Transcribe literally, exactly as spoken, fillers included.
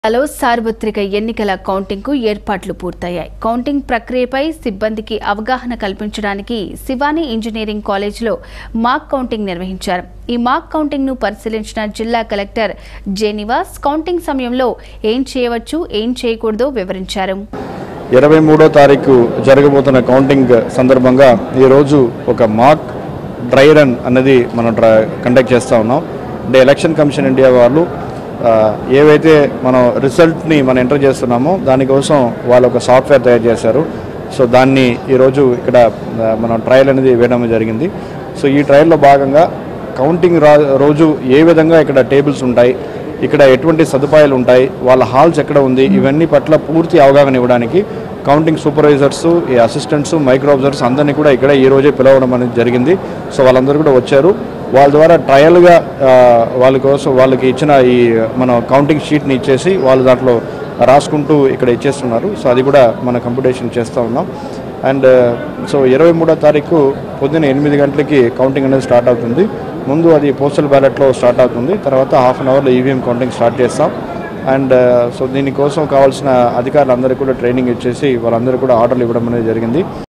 Hello సార్వత్రిక ఎన్నికల counting కు ఏర్పాట్లు పూర్తయ్యాయి. కౌంటింగ్ ప్రక్రియపై సిబ్బందికి అవగాహన కల్పించడానికి శివాని ఇంజనీరింగ్ కాలేజీలో మాక్ కౌంటింగ్ నిర్వహించారు. ఈ మాక్ కౌంటింగ్ ను పరిశీలించిన జిల్లా కలెక్టర్ జె నివాస్ కౌంటింగ్ సమయంలో ఏం చేయవచ్చు, ఏం చేయకూడదో వివరించారు. ఇరవై మూడో తారీఖు జరగబోతున్న కౌంటింగ్ సందర్భంగా ఈ రోజు ఒక మాక్ డ్రై రన్ అనేది మనం కండక్ట్ చేస్తా ఉన్నాం. అంటే ఎలక్షన్ కమిషన్ ఇండియా వాళ్ళు ఏవైతే మనం రిజల్ట్ని మనం ఎంటర్ చేస్తున్నామో దానికోసం వాళ్ళు ఒక సాఫ్ట్వేర్ తయారు చేశారు. సో దాన్ని ఈరోజు ఇక్కడ మనం ట్రయల్ అనేది వేయడం జరిగింది. సో ఈ ట్రయల్లో భాగంగా కౌంటింగ్ రోజు ఏ విధంగా ఇక్కడ టేబుల్స్ ఉంటాయి, ఇక్కడ ఎటువంటి సదుపాయాలు ఉంటాయి, వాళ్ళ హాల్స్ ఎక్కడ ఉంది, ఇవన్నీ పట్ల పూర్తి అవగాహన ఇవ్వడానికి కౌంటింగ్ సూపర్వైజర్స్, ఈ అసిస్టెంట్స్, మైక్రో అబ్జర్వర్స్ అందరినీ కూడా ఇక్కడ ఈరోజే పిలవడం అనేది జరిగింది. సో వాళ్ళందరూ కూడా వచ్చారు. వాళ్ళ ద్వారా ట్రయల్గా వాళ్ళ కోసం వాళ్ళకి ఇచ్చిన ఈ మన కౌంటింగ్ షీట్ని ఇచ్చేసి వాళ్ళు దాంట్లో రాసుకుంటూ ఇక్కడ ఇచ్చేస్తున్నారు. సో అది కూడా మన కంప్యూటేషన్ చేస్తూ ఉన్నాం. అండ్ సో ఇరవై మూడో తారీఖు పొద్దున్న ఎనిమిది గంటలకి కౌంటింగ్ అనేది స్టార్ట్ అవుతుంది. ముందు అది పోస్టల్ బ్యాలెట్లో స్టార్ట్ అవుతుంది. తర్వాత హాఫ్ అన్ అవర్లో ఈవీఎం కౌంటింగ్ స్టార్ట్ చేస్తాం. అండ్ సో దీనికోసం కావాల్సిన అధికారులందరికీ కూడా ట్రైనింగ్ ఇచ్చేసి వాళ్ళందరూ కూడా ఆర్డర్లు ఇవ్వడం అనేది జరిగింది.